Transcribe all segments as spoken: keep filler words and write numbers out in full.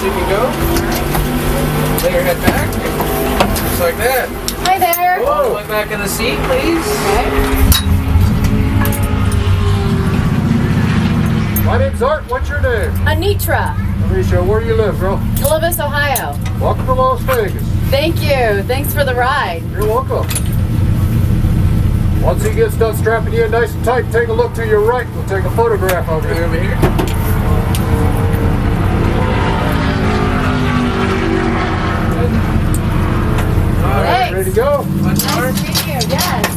you can go. Lay your head back. Just like that. Hi there. All the way back in the seat, please. Okay. My name's Art. What's your name? Anietra. Alicia, where do you live, girl? Columbus, Ohio. Welcome to Las Vegas. Thank you. Thanks for the ride. You're welcome. Once he gets done strapping you in nice and tight, take a look to your right. We'll take a photograph of you. Right over here. All right. Thanks. Ready to go? One more. Nice to meet you. Yes.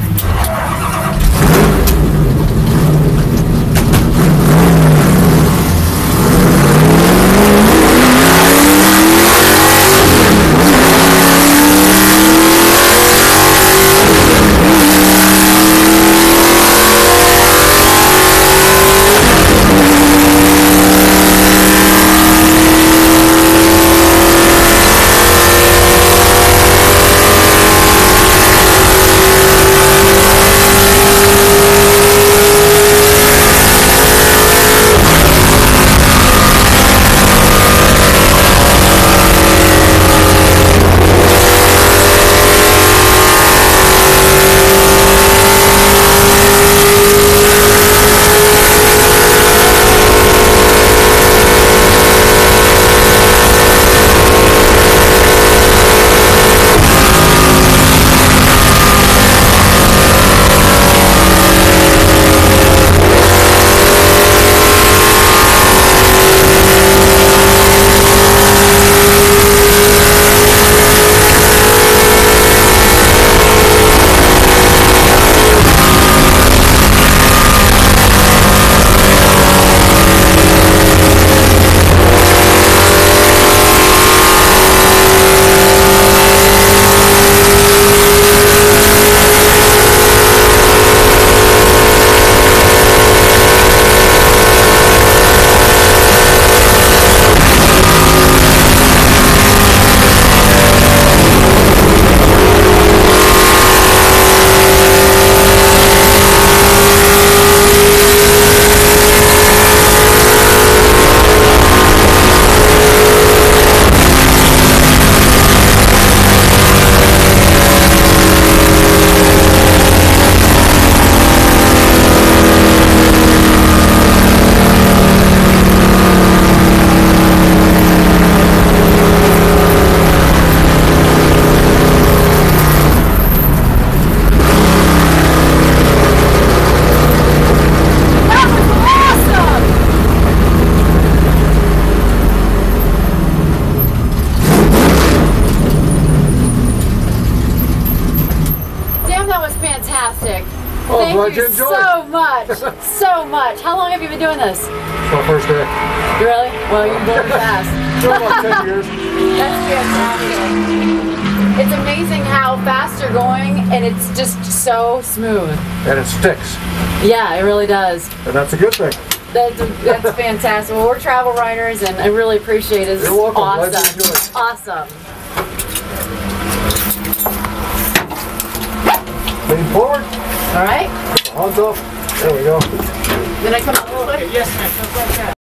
Fantastic. Oh, Thank glad you you enjoyed so much. So much. How long have you been doing this? It's my first day. Really? Well, you're going fast. Still about ten years. That's fantastic. It's amazing how fast you're going, and it's just so smooth. And it sticks. Yeah, it really does. And that's a good thing. That's, that's fantastic. Well, we're travel riders, and I really appreciate it. It's You're welcome. awesome. Glad you enjoyed. Awesome. Lean forward. All right. Hands off. There we go. Then I come out this way? Yes, ma'am.